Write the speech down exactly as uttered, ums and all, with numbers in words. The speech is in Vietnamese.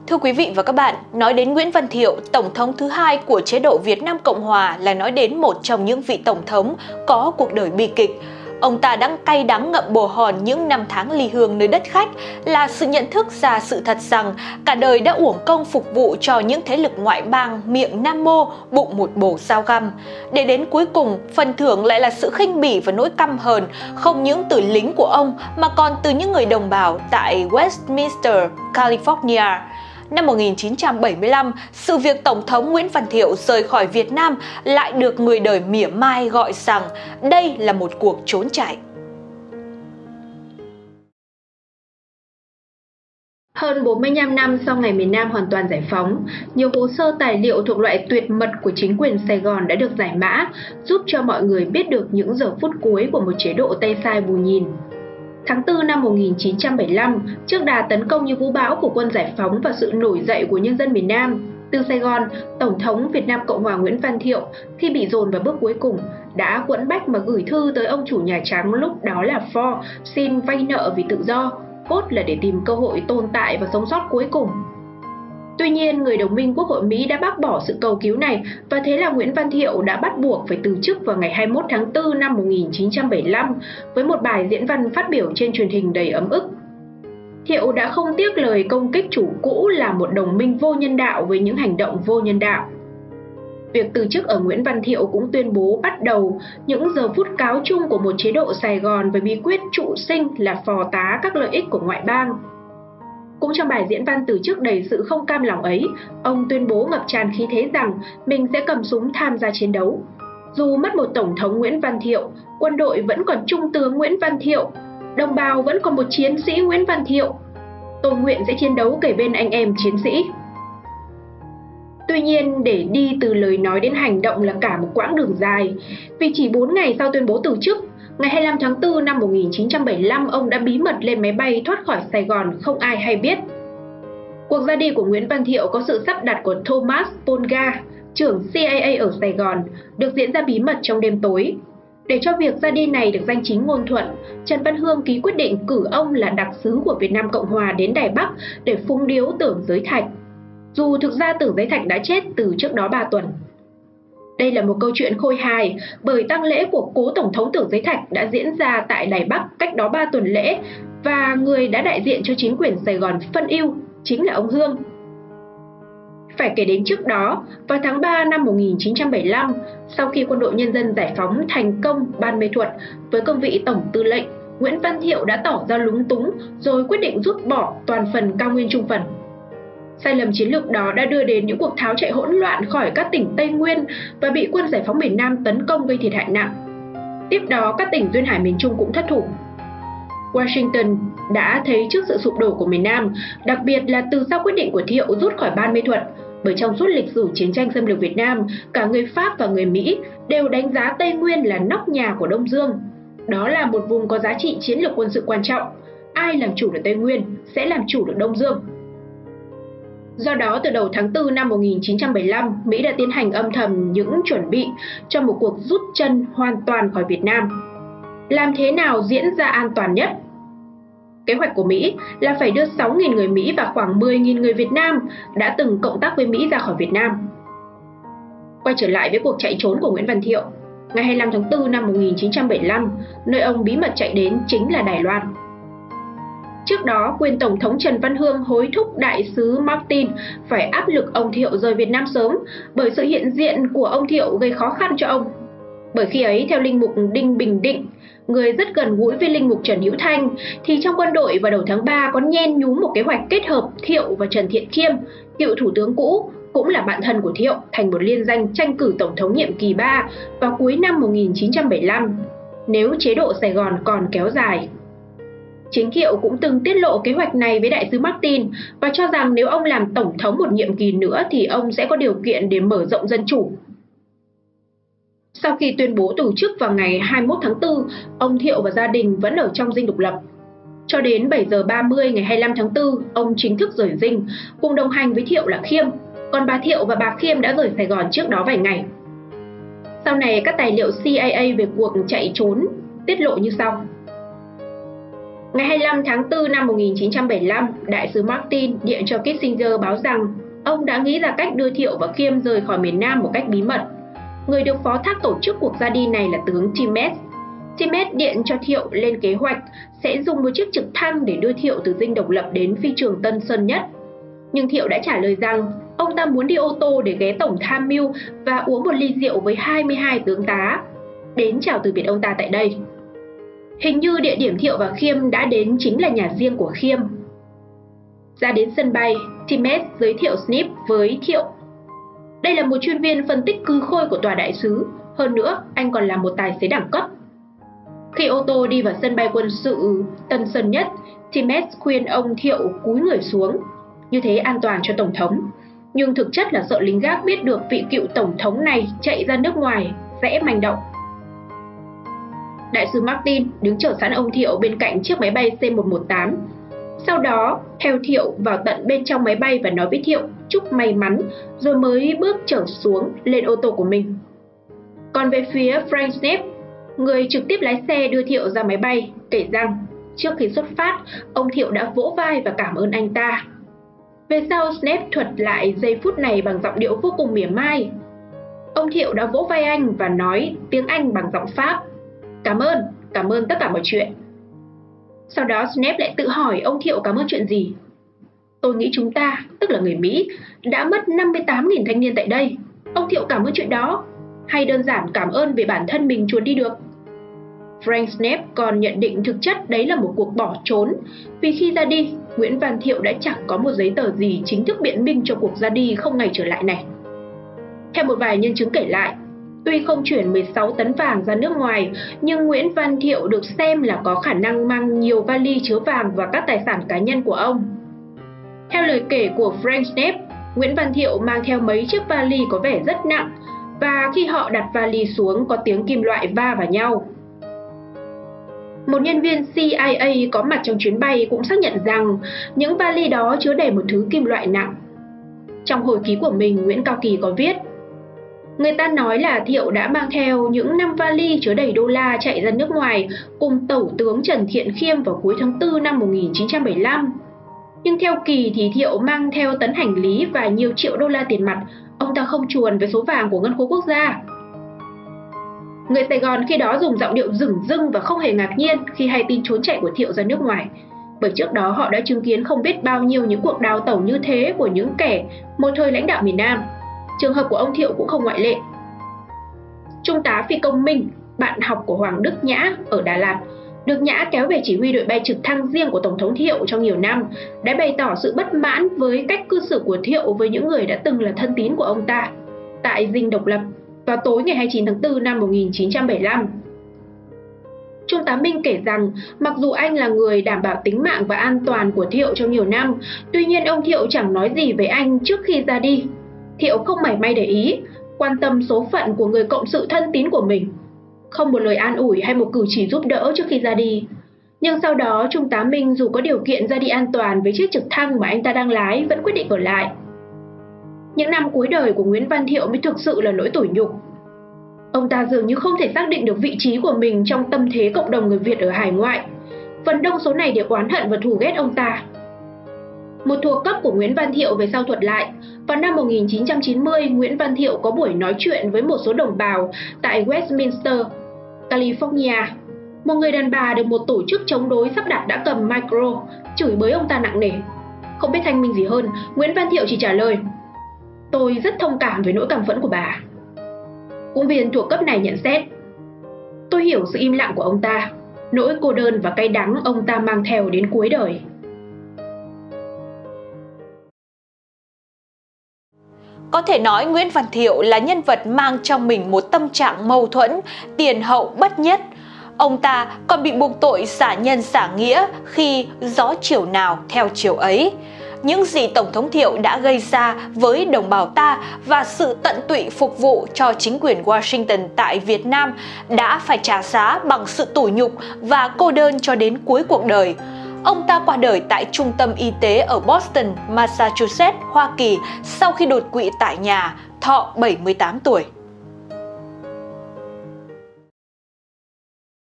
Thưa quý vị và các bạn, nói đến Nguyễn Văn Thiệu, Tổng thống thứ hai của chế độ Việt Nam Cộng Hòa là nói đến một trong những vị Tổng thống có cuộc đời bi kịch. Ông ta đã cay đắng ngậm bồ hòn những năm tháng ly hương nơi đất khách, là sự nhận thức ra sự thật rằng cả đời đã uổng công phục vụ cho những thế lực ngoại bang miệng nam mô, bụng một bồ dao găm. Để đến cuối cùng, phần thưởng lại là sự khinh bỉ và nỗi căm hờn, không những từ lính của ông mà còn từ những người đồng bào tại Westminster, California. Năm một nghìn chín trăm bảy mươi lăm, sự việc Tổng thống Nguyễn Văn Thiệu rời khỏi Việt Nam lại được người đời mỉa mai gọi rằng đây là một cuộc trốn chạy. Hơn bốn mươi lăm năm sau ngày miền Nam hoàn toàn giải phóng, nhiều hồ sơ tài liệu thuộc loại tuyệt mật của chính quyền Sài Gòn đã được giải mã, giúp cho mọi người biết được những giờ phút cuối của một chế độ Tây Sai bù nhìn. Tháng tư năm một nghìn chín trăm bảy mươi lăm, trước đà tấn công như vũ bão của quân giải phóng và sự nổi dậy của nhân dân miền Nam, từ Sài Gòn, Tổng thống Việt Nam Cộng hòa Nguyễn Văn Thiệu khi bị dồn vào bước cuối cùng đã quẫn bách mà gửi thư tới ông chủ Nhà Trắng lúc đó là Ford xin vay nợ vì tự do, cốt là để tìm cơ hội tồn tại và sống sót cuối cùng. Tuy nhiên, người đồng minh Quốc hội Mỹ đã bác bỏ sự cầu cứu này và thế là Nguyễn Văn Thiệu đã bắt buộc phải từ chức vào ngày hai mươi mốt tháng tư năm một nghìn chín trăm bảy mươi lăm với một bài diễn văn phát biểu trên truyền hình đầy ấm ức. Thiệu đã không tiếc lời công kích chủ cũ là một đồng minh vô nhân đạo với những hành động vô nhân đạo. Việc từ chức ở Nguyễn Văn Thiệu cũng tuyên bố bắt đầu những giờ phút cáo chung của một chế độ Sài Gòn với bí quyết trụ sinh là phò tá các lợi ích của ngoại bang. Cũng trong bài diễn văn từ chức đầy sự không cam lòng ấy, ông tuyên bố ngập tràn khí thế rằng mình sẽ cầm súng tham gia chiến đấu. Dù mất một Tổng thống Nguyễn Văn Thiệu, quân đội vẫn còn Trung tướng Nguyễn Văn Thiệu, đồng bào vẫn còn một chiến sĩ Nguyễn Văn Thiệu. Tôi nguyện sẽ chiến đấu kề bên anh em chiến sĩ. Tuy nhiên, để đi từ lời nói đến hành động là cả một quãng đường dài, vì chỉ bốn ngày sau tuyên bố từ chức, ngày hai mươi lăm tháng tư năm một nghìn chín trăm bảy mươi lăm, ông đã bí mật lên máy bay thoát khỏi Sài Gòn không ai hay biết. Cuộc ra đi của Nguyễn Văn Thiệu có sự sắp đặt của Thomas Polga, trưởng C I A ở Sài Gòn, được diễn ra bí mật trong đêm tối. Để cho việc ra đi này được danh chính ngôn thuận, Trần Văn Hương ký quyết định cử ông là đặc sứ của Việt Nam Cộng Hòa đến Đài Bắc để phúng điếu Tưởng Giới Thạch. Dù thực ra Tưởng Giới Thạch đã chết từ trước đó ba tuần. Đây là một câu chuyện khôi hài bởi tang lễ của cố Tổng thống Tưởng Giới Thạch đã diễn ra tại Đài Bắc cách đó ba tuần lễ và người đã đại diện cho chính quyền Sài Gòn phân ưu chính là ông Hương. Phải kể đến trước đó, vào tháng ba năm một nghìn chín trăm bảy mươi lăm, sau khi Quân đội Nhân dân Giải phóng thành công Ban Mê Thuột với cương vị Tổng Tư lệnh, Nguyễn Văn Thiệu đã tỏ ra lúng túng rồi quyết định rút bỏ toàn phần Cao Nguyên Trung Phần. Sai lầm chiến lược đó đã đưa đến những cuộc tháo chạy hỗn loạn khỏi các tỉnh Tây Nguyên và bị quân giải phóng miền Nam tấn công gây thiệt hại nặng. Tiếp đó, các tỉnh duyên hải miền Trung cũng thất thủ. Washington đã thấy trước sự sụp đổ của miền Nam, đặc biệt là từ sau quyết định của Thiệu rút khỏi Ban Mê Thuột, bởi trong suốt lịch sử chiến tranh xâm lược Việt Nam, cả người Pháp và người Mỹ đều đánh giá Tây Nguyên là nóc nhà của Đông Dương. Đó là một vùng có giá trị chiến lược quân sự quan trọng. Ai làm chủ được Tây Nguyên sẽ làm chủ được Đông Dương. Do đó, từ đầu tháng tư năm một nghìn chín trăm bảy mươi lăm, Mỹ đã tiến hành âm thầm những chuẩn bị cho một cuộc rút chân hoàn toàn khỏi Việt Nam. Làm thế nào diễn ra an toàn nhất? Kế hoạch của Mỹ là phải đưa sáu nghìn người Mỹ và khoảng mười nghìn người Việt Nam đã từng cộng tác với Mỹ ra khỏi Việt Nam. Quay trở lại với cuộc chạy trốn của Nguyễn Văn Thiệu, ngày hai mươi lăm tháng tư năm một nghìn chín trăm bảy mươi lăm, nơi ông bí mật chạy đến chính là Đài Loan. Trước đó, quyền Tổng thống Trần Văn Hương hối thúc đại sứ Martin phải áp lực ông Thiệu rời Việt Nam sớm bởi sự hiện diện của ông Thiệu gây khó khăn cho ông. Bởi khi ấy, theo linh mục Đinh Bình Định, người rất gần gũi với linh mục Trần Hữu Thanh, thì trong quân đội vào đầu tháng ba có nhen nhúm một kế hoạch kết hợp Thiệu và Trần Thiện Khiêm, cựu thủ tướng cũ, cũng là bạn thân của Thiệu, thành một liên danh tranh cử Tổng thống nhiệm kỳ ba vào cuối năm một nghìn chín trăm bảy mươi lăm, nếu chế độ Sài Gòn còn kéo dài. Chính Thiệu cũng từng tiết lộ kế hoạch này với đại sứ Martin và cho rằng nếu ông làm tổng thống một nhiệm kỳ nữa thì ông sẽ có điều kiện để mở rộng dân chủ. Sau khi tuyên bố từ chức vào ngày hai mươi mốt tháng tư, ông Thiệu và gia đình vẫn ở trong dinh độc lập. Cho đến bảy giờ ba mươi ngày hai mươi lăm tháng tư, ông chính thức rời dinh, cùng đồng hành với Thiệu là Khiêm, còn bà Thiệu và bà Khiêm đã rời Sài Gòn trước đó vài ngày. Sau này, các tài liệu C I A về cuộc chạy trốn tiết lộ như sau. Ngày hai mươi lăm tháng tư năm một nghìn chín trăm bảy mươi lăm, đại sứ Martin điện cho Kissinger báo rằng ông đã nghĩ ra cách đưa Thiệu và Khiêm rời khỏi miền Nam một cách bí mật. Người được phó thác tổ chức cuộc ra đi này là tướng Times. Times điện cho Thiệu lên kế hoạch sẽ dùng một chiếc trực thăng để đưa Thiệu từ dinh độc lập đến phi trường Tân Sơn Nhất. Nhưng Thiệu đã trả lời rằng ông ta muốn đi ô tô để ghé tổng tham mưu và uống một ly rượu với hai mươi hai tướng tá, đến chào từ biệt ông ta tại đây. Hình như địa điểm Thiệu và Khiêm đã đến chính là nhà riêng của Khiêm. Ra đến sân bay, Times giới thiệu Snip với Thiệu. Đây là một chuyên viên phân tích cừ khôi của tòa đại sứ, hơn nữa anh còn là một tài xế đẳng cấp. Khi ô tô đi vào sân bay quân sự Tân Sơn Nhất, Times khuyên ông Thiệu cúi người xuống, như thế an toàn cho Tổng thống. Nhưng thực chất là sợ lính gác biết được vị cựu Tổng thống này chạy ra nước ngoài, sẽ manh động. Đại sứ Martin đứng chờ sẵn ông Thiệu bên cạnh chiếc máy bay C một một tám. Sau đó, theo Thiệu vào tận bên trong máy bay và nói với Thiệu chúc may mắn, rồi mới bước trở xuống lên ô tô của mình. Còn về phía Frank Snip, người trực tiếp lái xe đưa Thiệu ra máy bay, kể rằng trước khi xuất phát, ông Thiệu đã vỗ vai và cảm ơn anh ta. Về sau, Snip thuật lại giây phút này bằng giọng điệu vô cùng mỉa mai. Ông Thiệu đã vỗ vai anh và nói tiếng Anh bằng giọng Pháp. Cảm ơn, cảm ơn tất cả mọi chuyện. Sau đó Snip lại tự hỏi ông Thiệu cảm ơn chuyện gì. Tôi nghĩ chúng ta, tức là người Mỹ, đã mất năm mươi tám nghìn thanh niên tại đây. Ông Thiệu cảm ơn chuyện đó, hay đơn giản cảm ơn vì bản thân mình chuồn đi được. Frank Snip còn nhận định thực chất đấy là một cuộc bỏ trốn, vì khi ra đi, Nguyễn Văn Thiệu đã chẳng có một giấy tờ gì chính thức biện minh cho cuộc ra đi không ngày trở lại này. Theo một vài nhân chứng kể lại, tuy không chuyển mười sáu tấn vàng ra nước ngoài, nhưng Nguyễn Văn Thiệu được xem là có khả năng mang nhiều vali chứa vàng và các tài sản cá nhân của ông. Theo lời kể của Frank Snip, Nguyễn Văn Thiệu mang theo mấy chiếc vali có vẻ rất nặng, và khi họ đặt vali xuống có tiếng kim loại va vào nhau. Một nhân viên C I A có mặt trong chuyến bay cũng xác nhận rằng những vali đó chứa đầy một thứ kim loại nặng. Trong hồi ký của mình, Nguyễn Cao Kỳ có viết: người ta nói là Thiệu đã mang theo những năm vali chứa đầy đô la chạy ra nước ngoài cùng Tẩu tướng Trần Thiện Khiêm vào cuối tháng tư năm một nghìn chín trăm bảy mươi lăm. Nhưng theo Kỳ thì Thiệu mang theo tấn hành lý và nhiều triệu đô la tiền mặt, ông ta không chuồn với số vàng của Ngân khố quốc gia. Người Sài Gòn khi đó dùng giọng điệu dửng dưng và không hề ngạc nhiên khi hay tin trốn chạy của Thiệu ra nước ngoài, bởi trước đó họ đã chứng kiến không biết bao nhiêu những cuộc đào tẩu như thế của những kẻ một thời lãnh đạo miền Nam. Trường hợp của ông Thiệu cũng không ngoại lệ. Trung tá phi công Minh, bạn học của Hoàng Đức Nhã ở Đà Lạt, được Nhã kéo về chỉ huy đội bay trực thăng riêng của Tổng thống Thiệu trong nhiều năm, đã bày tỏ sự bất mãn với cách cư xử của Thiệu với những người đã từng là thân tín của ông ta tại dinh độc lập vào tối ngày hai mươi chín tháng tư năm một nghìn chín trăm bảy mươi lăm. Trung tá Minh kể rằng mặc dù anh là người đảm bảo tính mạng và an toàn của Thiệu trong nhiều năm, tuy nhiên ông Thiệu chẳng nói gì với anh trước khi ra đi. Thiệu không mảy may để ý, quan tâm số phận của người cộng sự thân tín của mình, không một lời an ủi hay một cử chỉ giúp đỡ trước khi ra đi. Nhưng sau đó, Trung tá Minh dù có điều kiện ra đi an toàn với chiếc trực thăng mà anh ta đang lái vẫn quyết định ở lại. Những năm cuối đời của Nguyễn Văn Thiệu mới thực sự là nỗi tủi nhục. Ông ta dường như không thể xác định được vị trí của mình trong tâm thế cộng đồng người Việt ở hải ngoại. Phần đông số này đều oán hận và thù ghét ông ta. Một thuộc cấp của Nguyễn Văn Thiệu về sau thuật lại, vào năm một nghìn chín trăm chín mươi, Nguyễn Văn Thiệu có buổi nói chuyện với một số đồng bào tại Westminster, California. Một người đàn bà được một tổ chức chống đối sắp đặt đã cầm micro, chửi bới ông ta nặng nề. Không biết thanh minh gì hơn, Nguyễn Văn Thiệu chỉ trả lời: tôi rất thông cảm với nỗi căm phẫn của bà. Cũng viên thuộc cấp này nhận xét: tôi hiểu sự im lặng của ông ta, nỗi cô đơn và cay đắng ông ta mang theo đến cuối đời. Có thể nói Nguyễn Văn Thiệu là nhân vật mang trong mình một tâm trạng mâu thuẫn, tiền hậu bất nhất. Ông ta còn bị buộc tội xả nhân xả nghĩa khi gió chiều nào theo chiều ấy. Những gì Tổng thống Thiệu đã gây ra với đồng bào ta và sự tận tụy phục vụ cho chính quyền Washington tại Việt Nam đã phải trả giá bằng sự tủi nhục và cô đơn cho đến cuối cuộc đời. Ông ta qua đời tại trung tâm y tế ở Boston, Massachusetts, Hoa Kỳ sau khi đột quỵ tại nhà, thọ bảy mươi tám tuổi.